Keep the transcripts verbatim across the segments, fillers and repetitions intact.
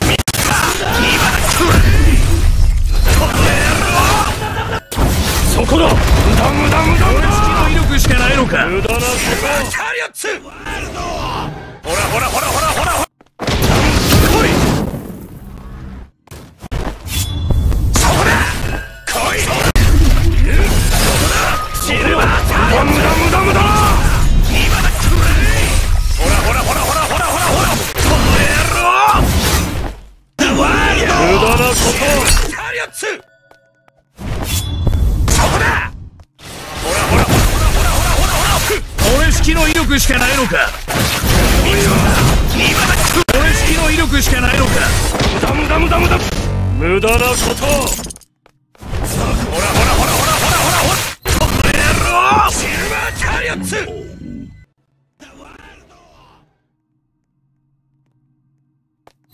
そこだ。無駄無駄無駄無駄。 威力しかないのか。 無駄なこと。チャリオッツ。ほらほらほらほらほらほら。来い。そこだ。来い。そこだ。シルバーチャリオッツ。無駄無駄無駄無駄。今だ。ほらほらほらほらほらほらほら。この野郎。ワイルド。無駄なこと。チャリオッツ。 俺式の威力しかないのか。俺式の威力しかないのか。 無駄無駄無駄無駄無駄なこと。さあほらほらほらほらほらほらほらこの野郎。シルバーチャリオッツ。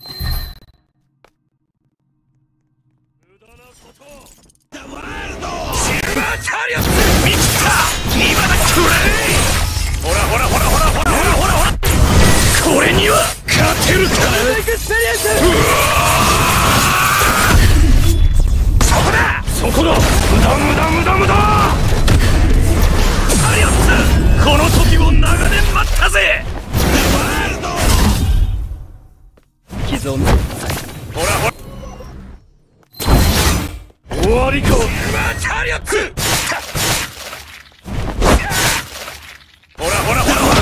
無駄なこと。ワイルド。 チャリオッツミキサー今だくれ。ほらほらほらほらほらほらほらほら、これには勝てるか。エクスペリエンス。そこだそこだ。無駄無駄無駄無駄。チャリオッツ、この時を長年待ったぜ。ワールド傷を見せてください。ほらほら、終わりか。今チャリオッツ。ほらほらほらほら、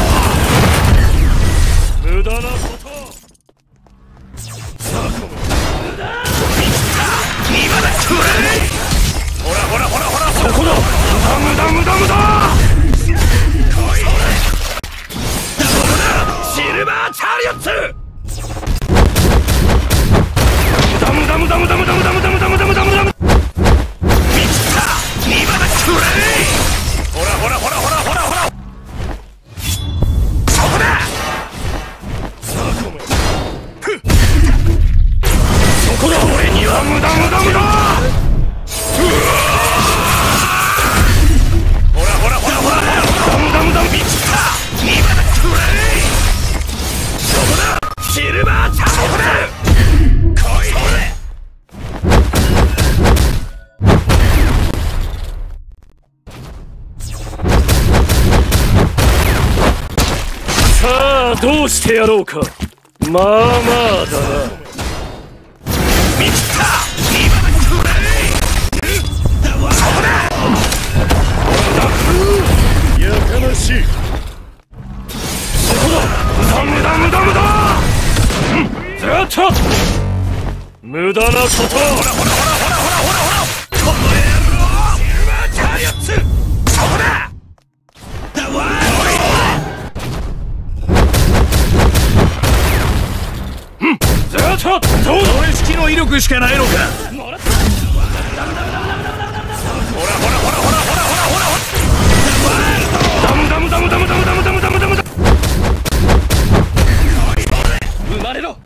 無駄なこと。さあこむ無駄今だくれ。ほらほらほらほら、そこだ。無駄無駄無駄無駄。来い。そこだシルバーチャリオッツ。無駄無駄無駄無駄無駄無駄無駄無駄無駄無駄無駄無駄。ミキサー今だくれ。ほらほらほらほらほらほら、そこだ。さあこむそこだ。俺には無駄無駄無駄。うわほらほらほらほらほら、無駄無駄無駄。ミキサー今だくれ。そこだシルバーチャリオッツ。さあどうしてやろうか。まあまあだな。ミキサー今だくれ。そこだ。やかましい。そこだ。無駄無駄無駄無駄。やった。無駄なこと。ほらほらほらほらほらほらほら、この野郎。シルバーチャリオッツ。そこだ。ど俺式の威力しかないのか。 ほらほらほらほらほらほらほらほら、ダムダムダムダムダムダムダムダムダムダム。生まれろ。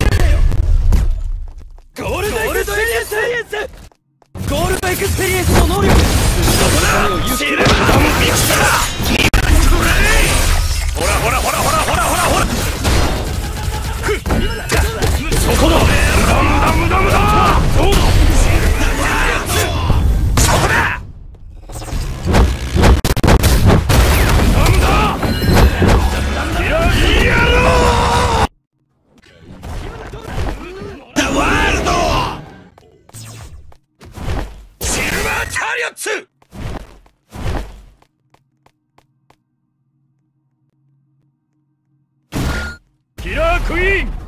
ゴールドエクスペリエンス。ゴールドエクスペリエンスの能力。シルバーダムミキサー今だくれ。ほらほらほらほらほらほらほら、そこだ。無駄無駄無駄無駄。どうだそこだ。なんだいやいやろザ・ワールドシルバーチャリオッツ。キラークイーン。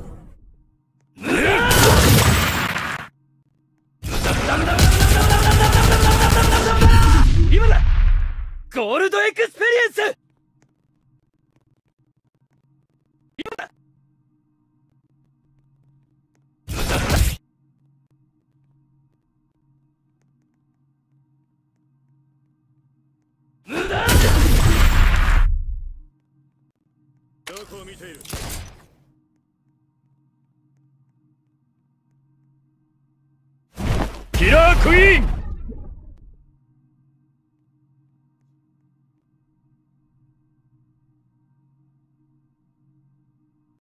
今だゴールドエクスペリエンス。今だ無駄。どこを見ている。キラークイーン。